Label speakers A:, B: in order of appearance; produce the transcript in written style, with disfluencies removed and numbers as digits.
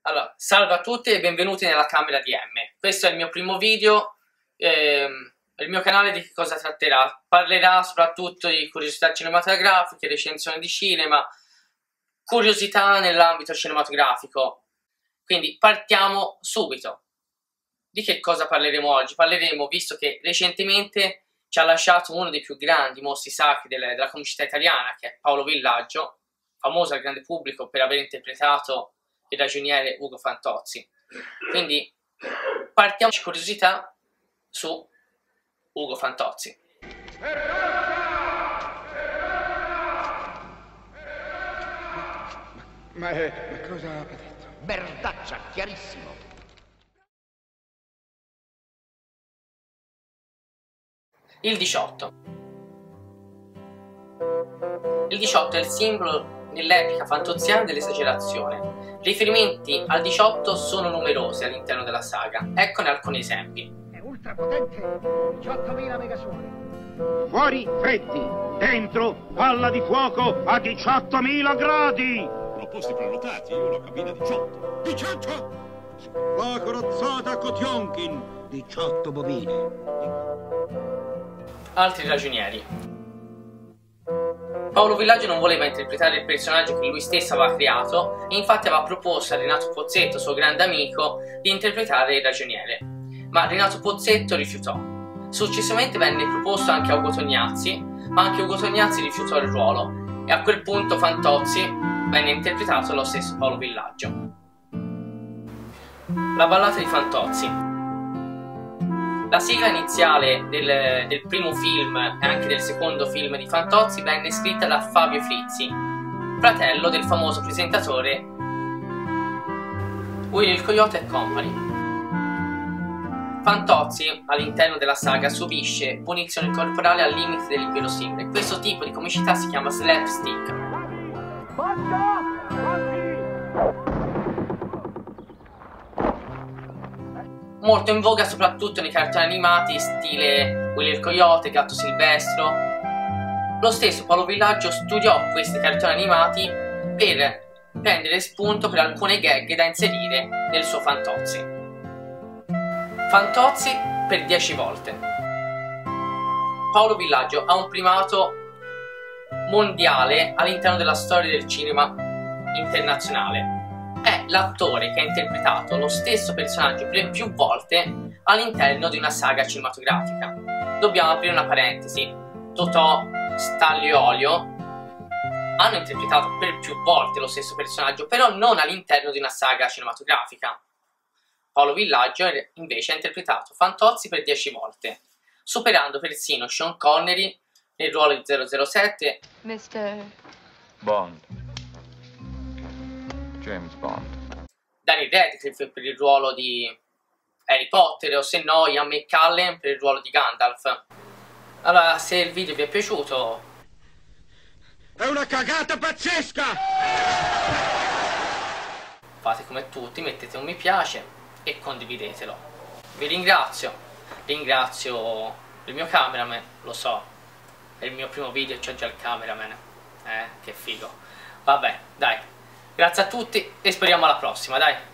A: Allora, salve a tutti e benvenuti nella camera di M. Questo è il mio primo video, il mio canale di che cosa tratterà? Parlerà soprattutto di curiosità cinematografiche, recensioni di cinema, curiosità nell'ambito cinematografico. Quindi partiamo subito. Di che cosa parleremo oggi? Parleremo, visto che recentemente ci ha lasciato uno dei più grandi mostri sacri della comicità italiana, che è Paolo Villaggio, famoso al grande pubblico per aver interpretato il ragioniere Ugo Fantozzi. Quindi partiamo con curiosità su Ugo Fantozzi.
B: Ma cosa ha detto?
C: Merdaccia, chiarissimo.
A: Il 18. Il 18 è il simbolo nell'epica fantoziana dell'esagerazione. Riferimenti al 18 sono numerosi all'interno della saga. Eccone alcuni esempi.
D: È ultrapotente, 18.000 megasuoni.
B: Fuori freddi, dentro palla di fuoco a 18.000 gradi!
E: Ho posti prenotati, io l'ho cabina 18.
B: 18! La corazzata Kotionkin, 18 bovine.
A: Altri ragionieri. Paolo Villaggio non voleva interpretare il personaggio che lui stesso aveva creato e infatti aveva proposto a Renato Pozzetto, suo grande amico, di interpretare il ragioniere, ma Renato Pozzetto rifiutò. Successivamente venne proposto anche a Ugo Tognazzi, ma anche Ugo Tognazzi rifiutò il ruolo e a quel punto Fantozzi venne interpretato dallo stesso Paolo Villaggio. La ballata di Fantozzi. La sigla iniziale del primo film e anche del secondo film di Fantozzi venne scritta da Fabio Frizzi, fratello del famoso presentatore Willy il Coyote e Company. Fantozzi all'interno della saga subisce punizioni corporali al limite dell'inverosimile. Questo tipo di comicità si chiama slapstick. Molto in voga soprattutto nei cartoni animati stile Willy il Coyote, Gatto Silvestro. Lo stesso Paolo Villaggio studiò questi cartoni animati per prendere spunto per alcune gag da inserire nel suo Fantozzi. Fantozzi per 10 volte. Paolo Villaggio ha un primato mondiale all'interno della storia del cinema internazionale. È l'attore che ha interpretato lo stesso personaggio per più volte all'interno di una saga cinematografica. Dobbiamo aprire una parentesi. Totò, Stanlio e Olio hanno interpretato per più volte lo stesso personaggio, però non all'interno di una saga cinematografica. Paolo Villaggio invece ha interpretato Fantozzi per 10 volte, superando persino Sean Connery nel ruolo di 007,
F: Mr.
G: Bond. James Bond.
A: Daniel Radcliffe per il ruolo di Harry Potter, o se no Ian McKellen per il ruolo di Gandalf. Allora, se il video vi è piaciuto,
B: È una cagata pazzesca!
A: fate come tutti, mettete un mi piace e condividetelo. Vi ringrazio il mio cameraman, lo so, è il mio primo video e c'ho già il cameraman, che figo. Vabbè, dai, grazie a tutti e speriamo alla prossima, dai.